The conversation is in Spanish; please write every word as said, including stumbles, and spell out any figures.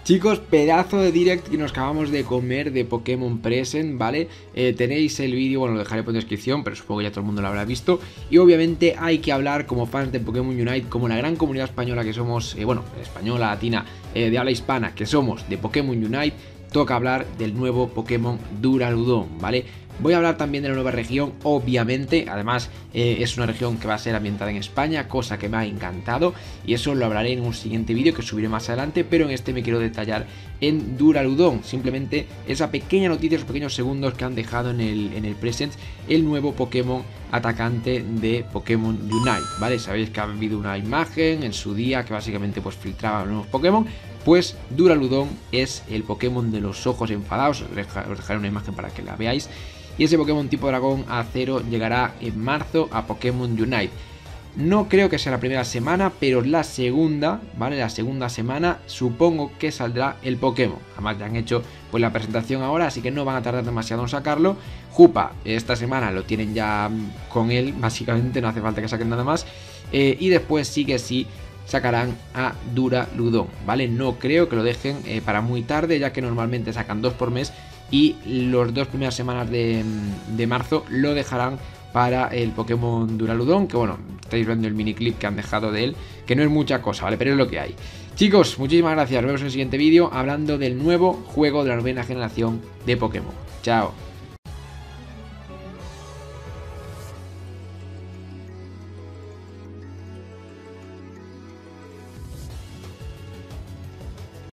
Chicos, pedazo de direct que nos acabamos de comer de Pokémon Present, ¿vale? Eh, tenéis el vídeo, bueno, lo dejaré por descripción, pero supongo que ya todo el mundo lo habrá visto. Y obviamente hay que hablar como fans de Pokémon Unite, como la gran comunidad española que somos, eh, bueno, española, latina, eh, de habla hispana, que somos de Pokémon Unite, toca hablar del nuevo Pokémon Duraludon, ¿vale? Voy a hablar también de la nueva región, obviamente, además eh, es una región que va a ser ambientada en España, cosa que me ha encantado y eso lo hablaré en un siguiente vídeo que subiré más adelante, pero en este me quiero detallar en Duraludon, simplemente esa pequeña noticia, esos pequeños segundos que han dejado en el, en el present el nuevo Pokémon atacante de Pokémon Unite, ¿vale? Sabéis que ha habido una imagen en su día que básicamente pues filtraba los nuevos Pokémon. Pues Duraludon es el Pokémon de los ojos enfadados, os dejaré una imagen para que la veáis. Y ese Pokémon tipo dragón acero llegará en marzo a Pokémon Unite. No creo que sea la primera semana, pero la segunda, ¿vale? La segunda semana supongo que saldrá el Pokémon. Además ya han hecho pues la presentación ahora, así que no van a tardar demasiado en sacarlo. Jupa, esta semana lo tienen ya con él, básicamente no hace falta que saquen nada más. Eh, y después sí que sí sacarán a Duraludon, ¿vale? No creo que lo dejen eh, para muy tarde, ya que normalmente sacan dos por mes y las dos primeras semanas de, de marzo lo dejarán para el Pokémon Duraludon, que bueno, estáis viendo el miniclip que han dejado de él, que no es mucha cosa, ¿vale? Pero es lo que hay. Chicos, muchísimas gracias, nos vemos en el siguiente vídeo hablando del nuevo juego de la novena generación de Pokémon. Chao.